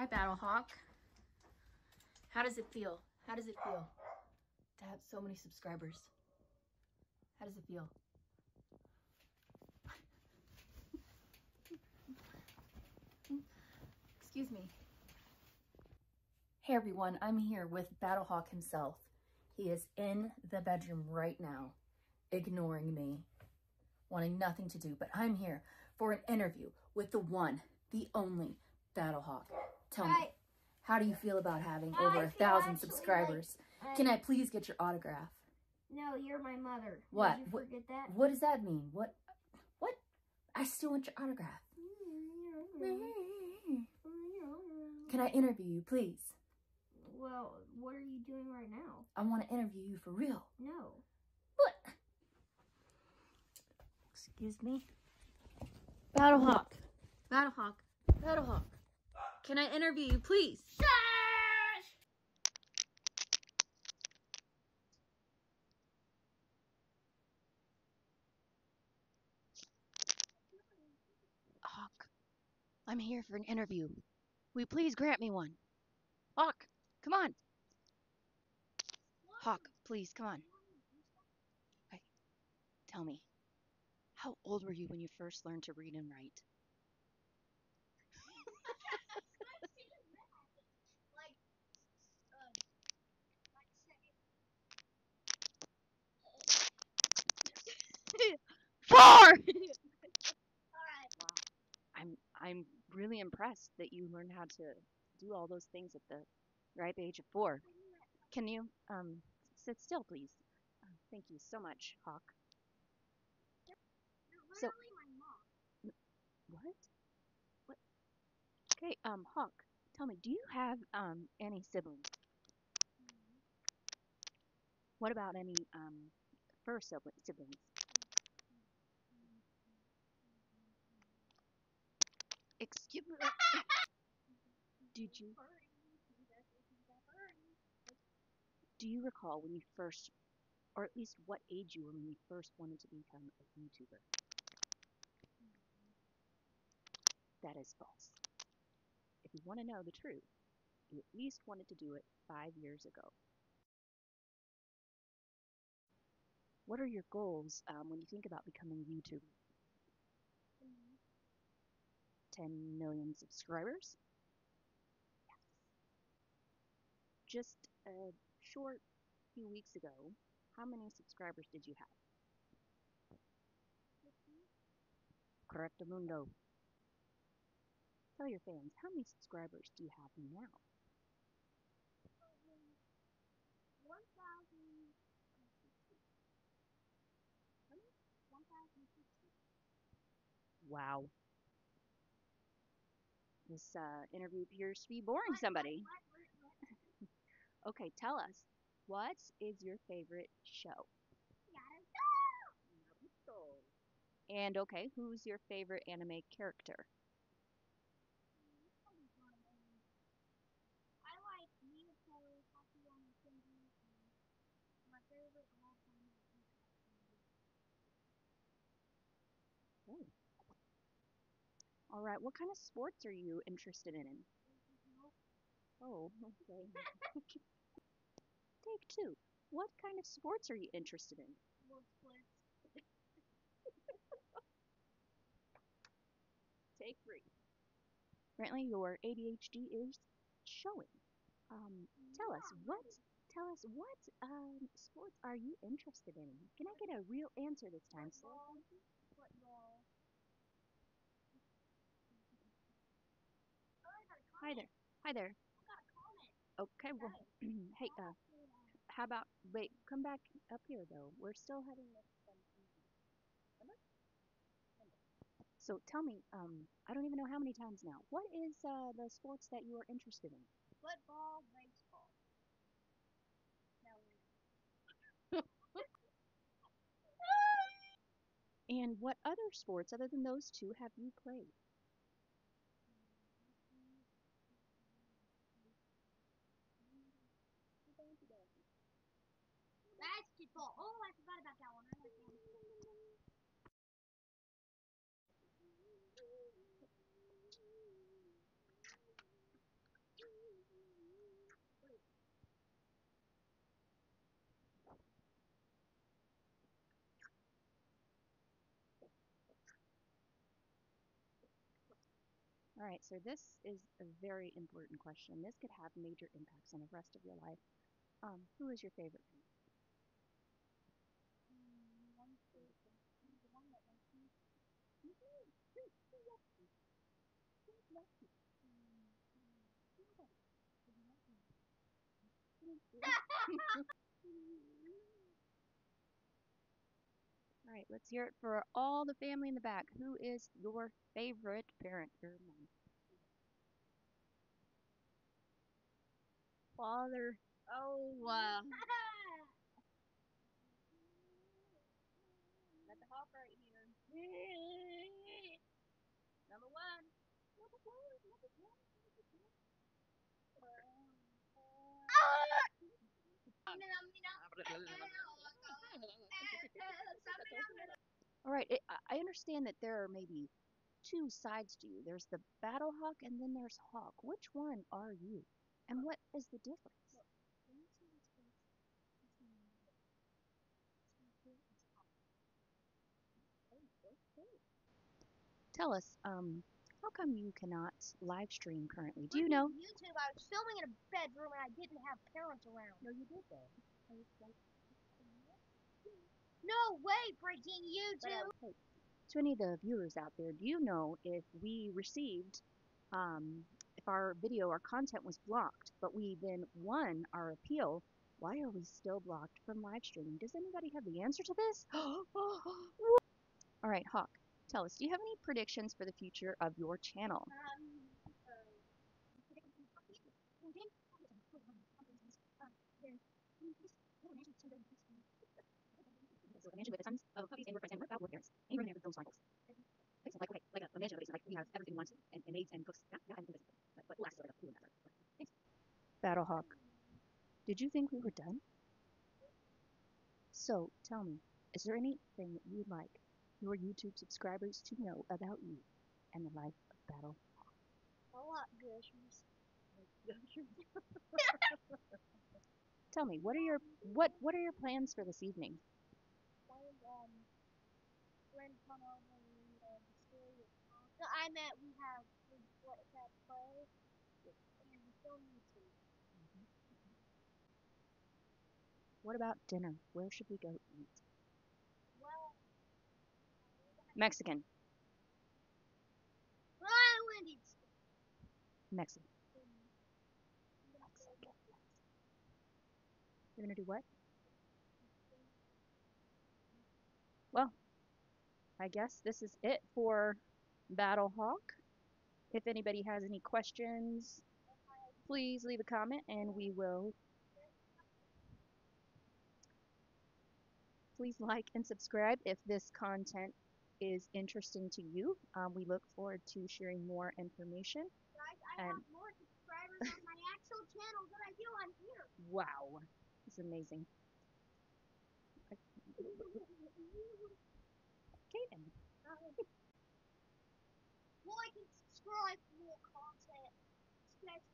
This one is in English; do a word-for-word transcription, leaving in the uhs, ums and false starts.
Hi, Battlehawk. How does it feel? How does it feel to have so many subscribers? How does it feel? Excuse me. Hey everyone, I'm here with Battlehawk himself. He is in the bedroom right now, ignoring me, wanting nothing to do, but I'm here for an interview with the one, the only Battlehawk. Tell Hi. me, how do you feel about having I over a feel thousand actually subscribers? like, Can I please get your autograph? No, you're my mother. What? Did you What- forget that? What does that mean? What? What? I still want your autograph. Can I interview you, please? Well, what are you doing right now? I want to interview you for real. No. What? Excuse me? Battlehawk. Battlehawk. Battlehawk. Can I interview you, please? Hawk, I'm here for an interview. Will you please grant me one? Hawk, come on. Hawk, please, come on. Okay. Tell me, how old were you when you first learned to read and write? Four! Wow. I'm I'm really impressed that you learned how to do all those things at the ripe age of four. Can you um sit still, please? Uh, thank you so much, Hawk. So, what? What? Okay, um, Hawk, tell me, do you have um any siblings? What about any um fur sibli- siblings? Excuse me. Did you do you recall when you first, or at least what age you were when you first wanted to become a YouTuber? That is false. If you want to know the truth, you at least wanted to do it five years ago. What are your goals um, when you think about becoming a YouTuber? ten million subscribers? Yes. Just a short few weeks ago, how many subscribers did you have? Correctamundo. Tell your fans, how many subscribers do you have now? one thousand sixty. one thousand sixty. Wow. This uh, interview appears to be boring somebody. Okay, tell us, what is your favorite show? Naruto. And okay, who's your favorite anime character? I like Minato, Hakuya, and Shinji, and my favorite of all time is Oh. All right, what kind of sports are you interested in? Oh, okay. Take two. What kind of sports are you interested in? World splits. Take three. Apparently, your A D H D is showing. Um, tell us what. Tell us what um, sports are you interested in? Can I get a real answer this time, sir? Football. Hi there. Hi there. Okay, well, hey, uh, how about, wait, come back up here, though. We're still having this. Um, remember? Remember. So tell me, um, I don't even know how many times now. What is uh, the sports that you are interested in? Football, baseball. And what other sports, other than those two, have you played? Basketball. Oh, I forgot about that one. I like that one. All right, so this is a very important question. This could have major impacts on the rest of your life. Um, who is your favorite parent? Mm, one favorite. The one that likes me. Mm, All right, let's hear it for all the family in the back. Who is your favorite parent? Your mom. Father. Oh, uh, got the hawk right here. Number one. Number one. Number one. All right, it, I understand that there are maybe two sides to you. There's the battle hawk and then there's hawk. Which one are you? And what is the difference? Tell us, um, how come you cannot live stream currently? Do you know? YouTube, I was filming in a bedroom and I didn't have parents around. No, you did though. No way, breaking YouTube! Hey, to any of the viewers out there, do you know if we received, um, if our video, our content was blocked, but we then won our appeal, why are we still blocked from live streaming? Does anybody have the answer to this? All right, Hawk, tell us, do you have any predictions for the future of your channel? Um, So a mansion with tons of puppies and workers and workout parents. And you're in there with those cycles. It's like, okay, like a, a mansion, basically, like we have everything we want and, and maids and cooks. Yeah, yeah, and things like that. But we'll ask like a pool and that sort of thing. Battlehawk, did you think we were done? So tell me, is there anything that you would like your YouTube subscribers to know about you and the life of Battle? a lot Gushers. Tell me, what are your what what are your plans for this evening? Playing, um, friend come over and uh, destroy it. So I meant we have we what that play and we film YouTube. What about dinner? Where should we go eat? Well, Mexican. ah, Wendy's. Mexican. You're gonna do what? Well, I guess this is it for Battlehawk. If anybody has any questions, please leave a comment and we will. Please like and subscribe if this content is interesting to you. Um, we look forward to sharing more information. Guys, I And have more subscribers on my actual channel than I do on here. wow, it's amazing. Kaden. Like and subscribe for more content.